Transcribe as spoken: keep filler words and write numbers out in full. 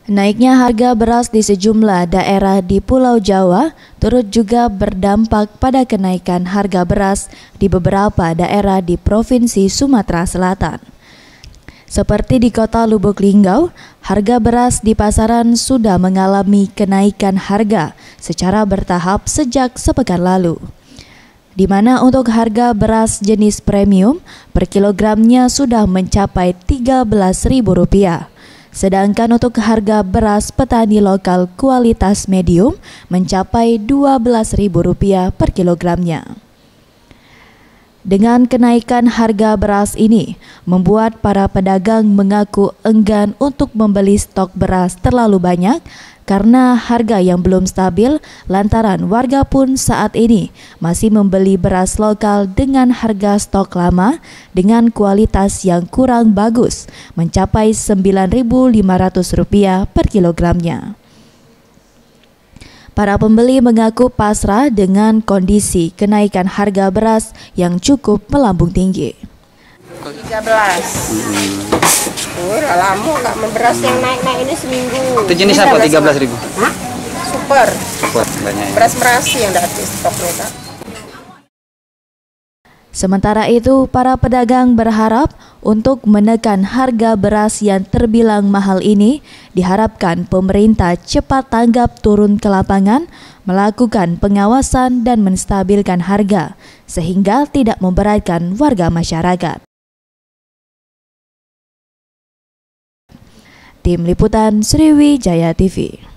Naiknya harga beras di sejumlah daerah di Pulau Jawa turut juga berdampak pada kenaikan harga beras di beberapa daerah di Provinsi Sumatera Selatan. Seperti di kota Lubuk Linggau, harga beras di pasaran sudah mengalami kenaikan harga secara bertahap sejak sepekan lalu. Di mana untuk harga beras jenis premium per kilogramnya sudah mencapai tiga belas ribu rupiah. Sedangkan untuk harga beras petani lokal kualitas medium mencapai dua belas ribu rupiah per kilogramnya. Dengan kenaikan harga beras ini, membuat para pedagang mengaku enggan untuk membeli stok beras terlalu banyak karena harga yang belum stabil lantaran warga pun saat ini masih membeli beras lokal dengan harga stok lama dengan kualitas yang kurang bagus mencapai sembilan ribu lima ratus rupiah per kilogramnya. Para pembeli mengaku pasrah dengan kondisi kenaikan harga beras yang cukup melambung tinggi. tiga belas. Hmm. Udah lama nggak beras yang naik-naik ini seminggu. Itu jenis apa tiga belas ribu? Hah? Super. Super banyak. Beras-beras yang ada di stok mereka. Sementara itu, para pedagang berharap untuk menekan harga beras yang terbilang mahal ini, diharapkan pemerintah cepat tanggap turun ke lapangan, melakukan pengawasan dan menstabilkan harga, sehingga tidak memberatkan warga masyarakat. Tim Liputan Sriwijaya T V.